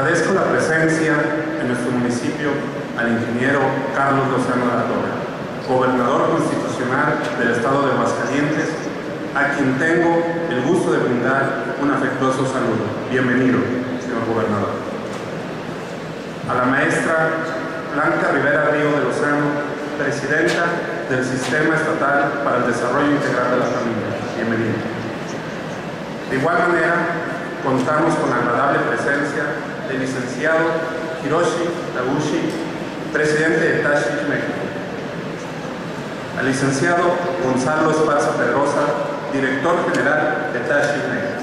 Agradezco la presencia en nuestro municipio al ingeniero Carlos Lozano de la Torre, gobernador constitucional del estado de Aguascalientes, a quien tengo el gusto de brindar un afectuoso saludo. Bienvenido, señor gobernador. A la maestra Blanca Rivera Río de Lozano, presidenta del Sistema Estatal para el Desarrollo Integral de la Familia. Bienvenido. De igual manera, contamos con la agradable presencia del licenciado Hiroshi Taguchi, presidente de Tashish México. Al licenciado Gonzalo Esparza Pedrosa, director general de Tashish México.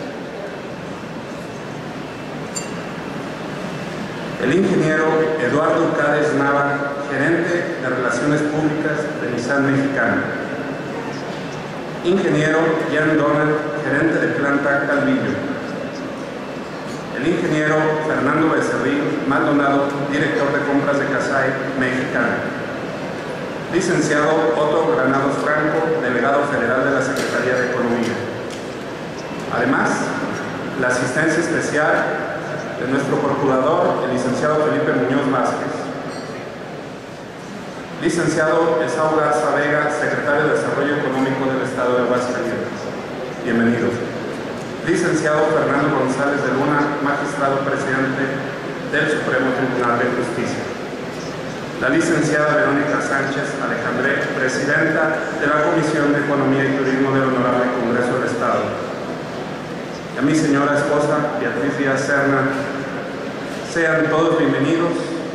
El ingeniero Eduardo Cádiz Nava, gerente de Relaciones Públicas de Nissan Mexicana. Ingeniero Jan Donald, gerente de planta Calvillo. El ingeniero Fernando Becerril Maldonado, director de compras de Casai Mexicana. Licenciado Otto Granados Franco, delegado federal de la Secretaría de Economía. Además, la asistencia especial de nuestro procurador, el licenciado Felipe Muñoz Vázquez. Licenciado Esau Garza Vega, secretario de Desarrollo Económico del Estado de Aguascalientes. Bienvenidos. Licenciado Fernando González de Luna, magistrado presidente del Supremo Tribunal de Justicia. La licenciada Verónica Sánchez Alejandré, presidenta de la Comisión de Economía y Turismo del Honorable Congreso del Estado. Y a mi señora esposa, Beatriz Díaz Serna. Sean todos bienvenidos,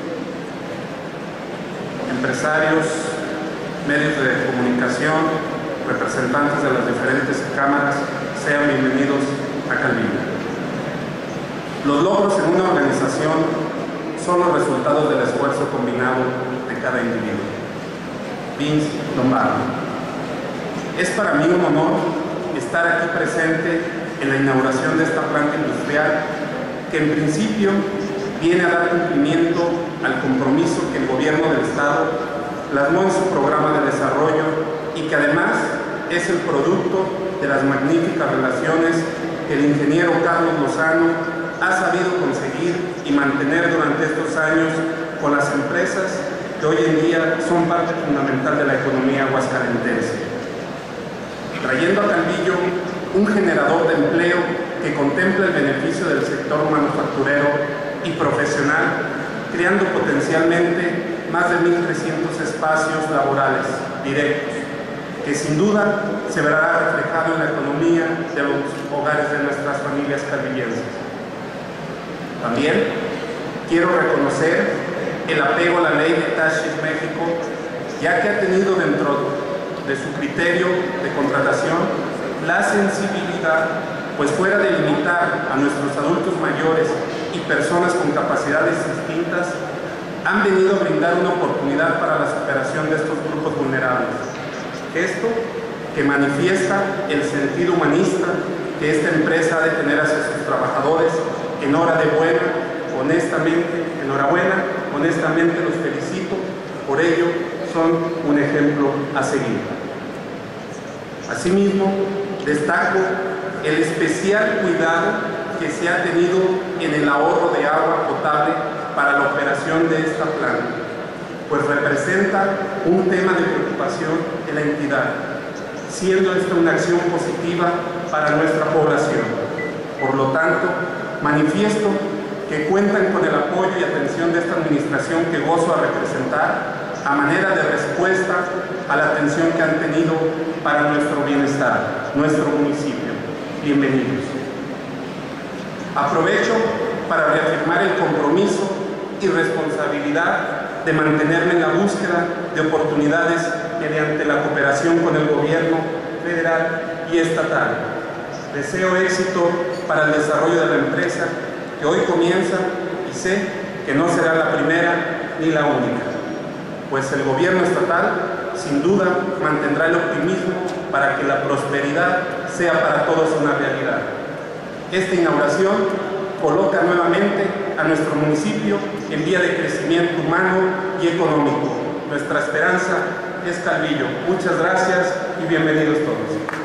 empresarios, medios de comunicación, representantes de las diferentes cámaras, sean bienvenidos a Calvillo. Los logros en una organización son los resultados del esfuerzo combinado de cada individuo. Vince Lombardo. Es para mí un honor estar aquí presente en la inauguración de esta planta industrial que en principio viene a dar cumplimiento al compromiso que el gobierno del Estado plasmó en su programa de desarrollo y que además es el producto de las magníficas relaciones que el ingeniero Carlos Lozano ha sabido conseguir y mantener durante estos años con las empresas que hoy en día son parte fundamental de la economía aguascalentense, trayendo a Calvillo un generador de empleo que contempla el beneficio del sector manufacturero y profesional, creando potencialmente más de 1.300 espacios laborales directos, que sin duda se verá reflejado en la economía de los hogares de nuestras familias calvillenses. También quiero reconocer el apego a la ley de Tashish México, ya que ha tenido dentro de su criterio de contratación la sensibilidad, pues fuera de limitar a nuestros adultos mayores y personas con capacidades distintas, han venido a brindar una oportunidad para la superación de estos grupos vulnerables. Esto que manifiesta el sentido humanista que esta empresa ha de tener hacia sus trabajadores. Enhorabuena, honestamente los felicito, por ello son un ejemplo a seguir. Asimismo, destaco el especial cuidado que se ha tenido en el ahorro de agua potable para la operación de esta planta, pues representa un tema de preocupación en la entidad, siendo esta una acción positiva para nuestra población. Por lo tanto, manifiesto que cuentan con el apoyo y atención de esta administración que gozo a representar a manera de respuesta a la atención que han tenido para nuestro bienestar, nuestro municipio. Bienvenidos. Aprovecho para reafirmar el compromiso y responsabilidad de mantenerme en la búsqueda de oportunidades mediante la cooperación con el gobierno federal y estatal. Deseo éxito para el desarrollo de la empresa que hoy comienza y sé que no será la primera ni la única, pues el gobierno estatal sin duda mantendrá el optimismo para que la prosperidad sea para todos una realidad. Esta inauguración coloca nuevamente a nuestro municipio en vía de crecimiento humano y económico. Nuestra esperanza es Calvillo. Muchas gracias y bienvenidos todos.